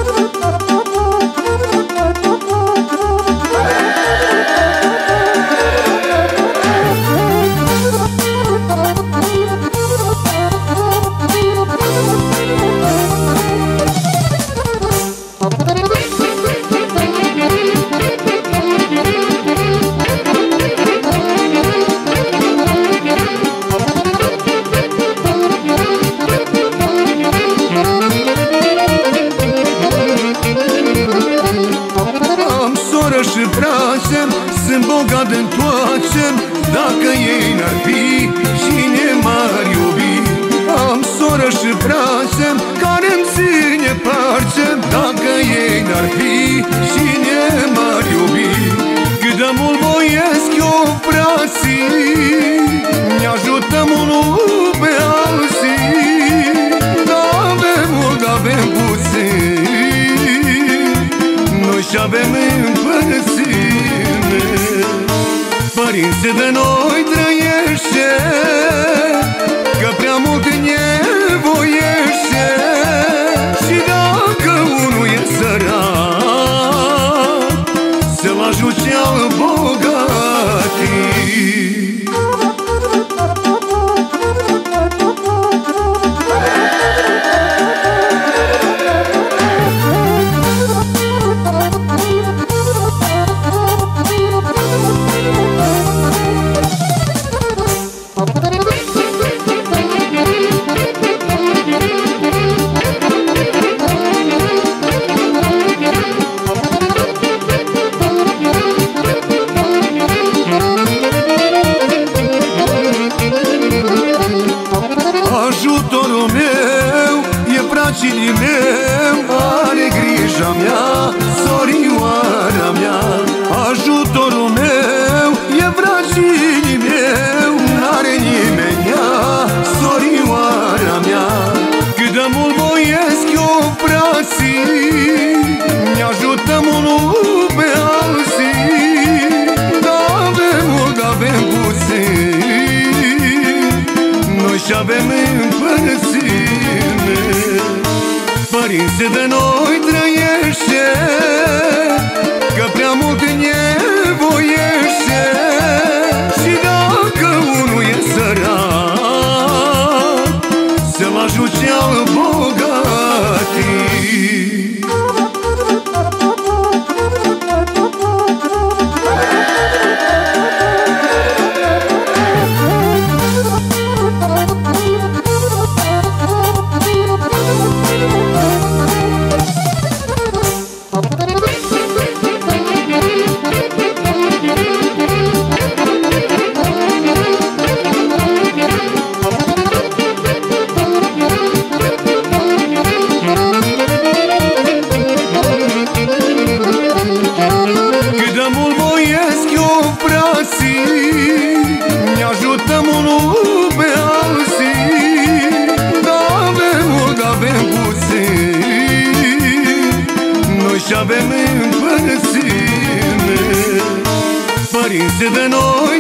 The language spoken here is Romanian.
Și frate, sunt bogat întoarce. Dacă ei n-ar fi, cine m-ar iubi? Am soră și frate care-mi ține parce. Dacă ei n-ar fi, cine m-ar iubi? Cât de mult voiesc eu, frații, ne ajutăm unul pe alții. N-avem mult, avem puțin, noi și-avem împărțime. Părinții de noi trăiește, că prea mult nevoiește. Și dacă unul e sărac, să-l ajute al bogatii. Ajutorul meu e fracii meu, are grija mea, sorioara mea. Ajutorul meu e fracii meu, n-are nimenea, sorioara mea. Cât de mult voiesc eu, frații, ne ajutăm unul pe alții. N-avem mult, avem puțin, noi și-avem împărțime. Părinții de noi trăiește, că prea mult nevoiește. Și dacă unul e sărac, să-l ajute al bogatii. Ne ajutăm unul pe alții. N-avem mult, avem puțin, noi și-avem împărțime. Părinții de noi